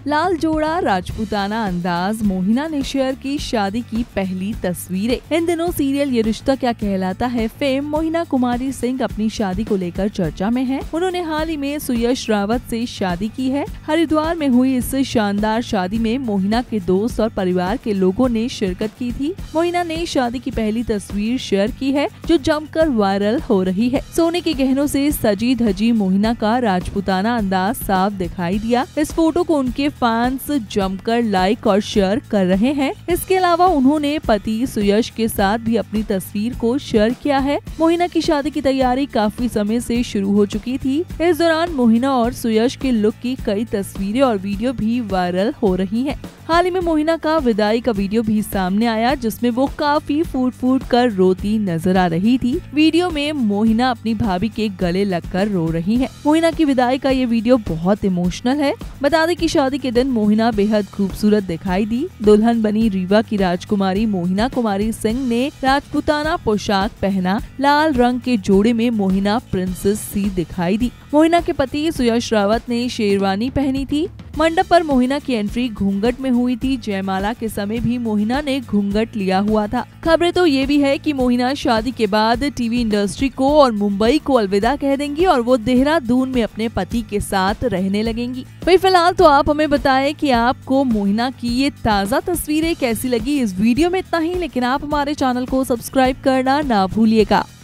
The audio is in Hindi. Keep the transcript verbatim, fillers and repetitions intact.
लाल जोड़ा, राजपूताना अंदाज, मोहिना ने शेयर की शादी की पहली तस्वीरें। इन दिनों सीरियल ये रिश्ता क्या कहलाता है फेम मोहिना कुमारी सिंह अपनी शादी को लेकर चर्चा में है। उन्होंने हाल ही में सुयश रावत से शादी की है। हरिद्वार में हुई इस शानदार शादी में मोहिना के दोस्त और परिवार के लोगों ने शिरकत की थी। मोहिना ने शादी की पहली तस्वीर शेयर की है जो जमकर वायरल हो रही है। सोने के गहनों से सजी धजी मोहिना का राजपूताना अंदाज साफ दिखाई दिया। इस फोटो को उनके फैंस जमकर लाइक और शेयर कर रहे हैं। इसके अलावा उन्होंने पति सुयश के साथ भी अपनी तस्वीर को शेयर किया है। मोहिना की शादी की तैयारी काफी समय से शुरू हो चुकी थी। इस दौरान मोहिना और सुयश के लुक की कई तस्वीरें और वीडियो भी वायरल हो रही हैं। हाल ही में मोहिना का विदाई का वीडियो भी सामने आया जिसमें वो काफी फूट फूट कर रोती नजर आ रही थी। वीडियो में मोहिना अपनी भाभी के गले लगकर रो रही है। मोहिना की विदाई का ये वीडियो बहुत इमोशनल है। बता दें कि शादी के दिन मोहिना बेहद खूबसूरत दिखाई दी। दुल्हन बनी रीवा की राजकुमारी मोहिना कुमारी सिंह ने राजपूताना पोशाक पहना। लाल रंग के जोड़े में मोहिना प्रिंसेस सी दिखाई दी। मोहिना के पति सुयश रावत ने शेरवानी पहनी थी। मंडप पर मोहिना की एंट्री घूंघट में हुई थी। जयमाला के समय भी मोहिना ने घूंघट लिया हुआ था। खबरें तो ये भी है कि मोहिना शादी के बाद टीवी इंडस्ट्री को और मुंबई को अलविदा कह देंगी और वो देहरादून में अपने पति के साथ रहने लगेंगी। भाई फिलहाल तो आप हमें बताएं कि आपको मोहिना की ये ताज़ा तस्वीरें कैसी लगी। इस वीडियो में इतना ही, लेकिन आप हमारे चैनल को सब्सक्राइब करना ना भूलिएगा।